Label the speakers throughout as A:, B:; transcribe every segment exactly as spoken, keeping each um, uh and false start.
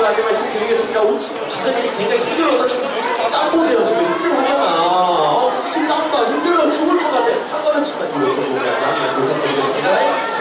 A: 안내 말씀드리겠습니다. 오늘 가족들이 굉장히 힘들어서 지금 땀 보세요. 지금 힘들어하잖아. 어? 지금 땀 봐. 힘들어 죽을 것 같아. 한 걸음씩만 뒤로 보면 부탁드리겠습니다.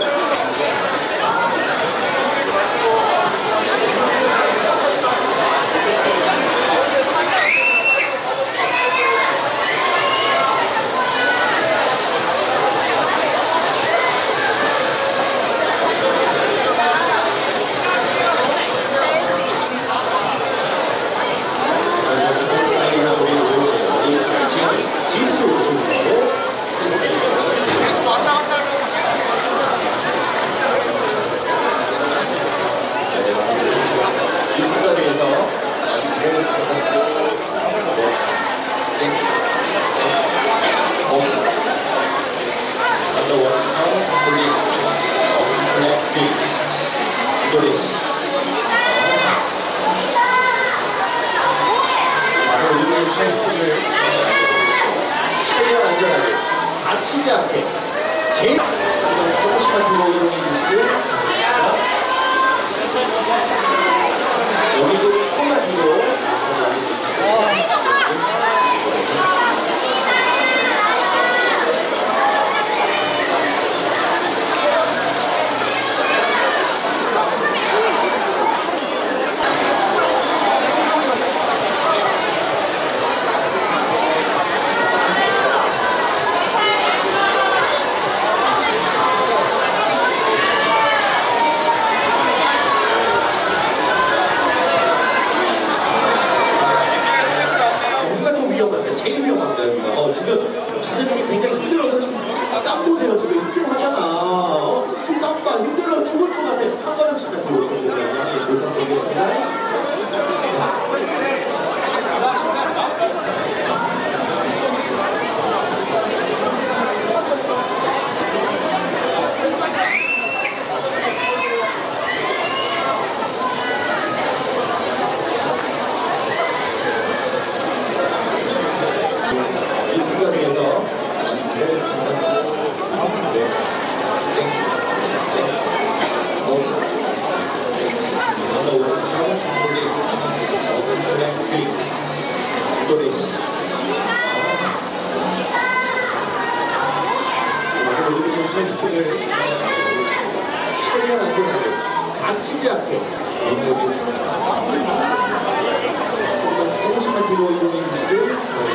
A: 최대한 안전하게 다치지 않게 제일 조금씩만 뒤로 이동해 주시고 여기도 조금만 뒤로 제일 위험합니다. 여기가. 어, 지금 가족들이 굉장히 힘들어서 지금 땀 보세요. 지금 힘들어하잖아. 어? 지금 땀 봐. 힘들어 죽을 것 같아. 한 걸음씩만 뒤로 보면 부탁드리겠습니다. 최대한 안전하게 다치지 않게 조금씩만 뒤로 이동해 주시고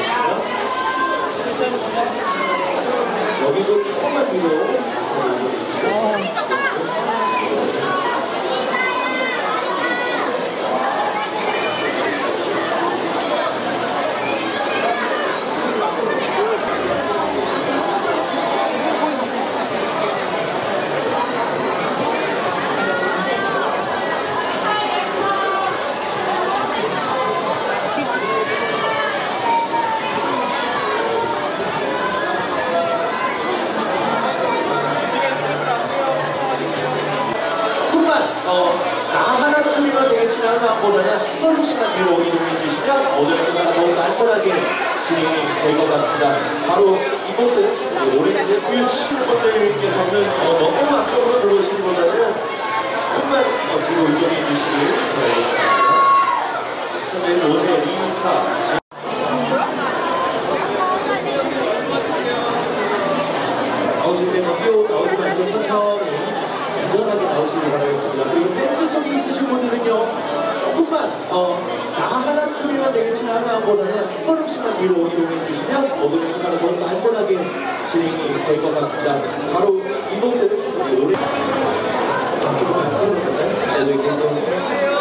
A: 여기도 조금만 뒤로 어, 나 하나 춤이면 되겠지만 하나보다는 한 걸음씩만 뒤로 이동해 주시면 오늘 행사가 더욱 안전하게 진행이 될 것 같습니다. 바로 이곳은 오렌지 우유 친구분들께서는 어, 너무 앞쪽으로 들어오시기보다는 조금만 어, 뒤로 이동해 주시길 바라겠습니다. 현재 로제 이사 나오실 때는 뛰어 나오지 마시고 천천히 안전하게 나오시길 바라겠습니다. 그리고 펜스 쪽에 있으신 분들은요 조금만 어, 나 하나 춤이면 되겠지만 하나보다는 한 걸음씩만 뒤로 이동해 주시면 모든 행사가 더욱 안전하게 진행이 될 것 같습니다. 바로 이곳은 노래 조금만 들어볼까요? 네, 저기 개인적으로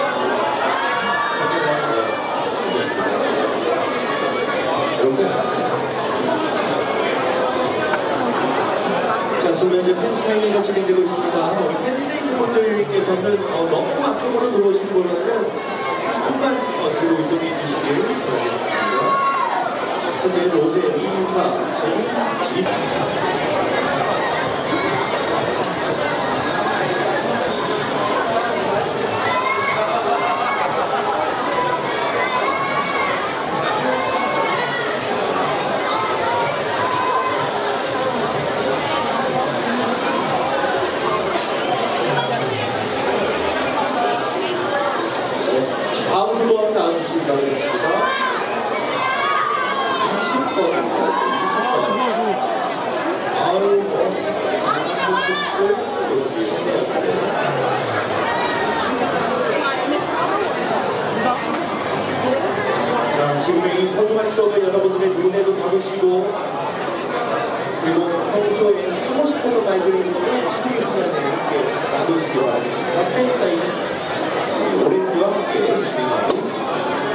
A: 자, 지금 현재 팬사인회가 진행되고 있습니다. 우리 팬사인 분들께서는 어, 너무 앞쪽으로 들어오신 분들은 조금만 어, 뒤로 이동해 주시길 바라겠습니다. 현재 로제 이사 지 아유, 뭐. 자, 지금 이 소중한 추억을 여러분들의 눈에도 담으시고, 그리고 평소에 하고 싶었던 말들이 있으면 지금 이 순간에 함께 나누시기 바랍니다. 팬사인 오렌지와 함께 진행하고 있습니다.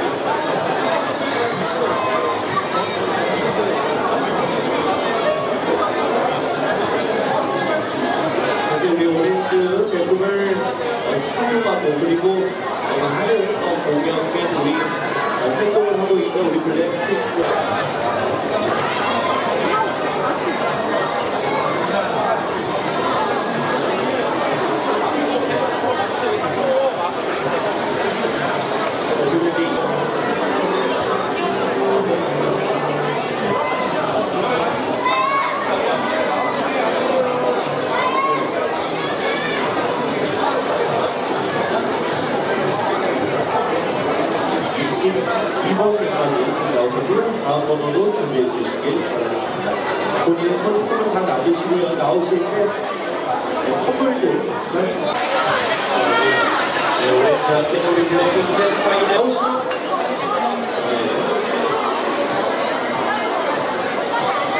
A: 우리 오렌지 제품을 착용하고 그리고 하는 공연에 우리 활동을 하고 있는 우리 블랙핑크 이번 회까지 나오셔서 다음 번호로 준비해 주시길 바라겠습니다. 본인의 선수품을 다 놔두시고요. 나오실 때 선물들 네, 오렌지 함께 우리 블랙핑크의 사인에 나오시면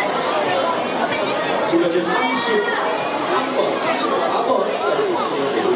A: 지금 현재 삼십삼 번, 삼십사 번까지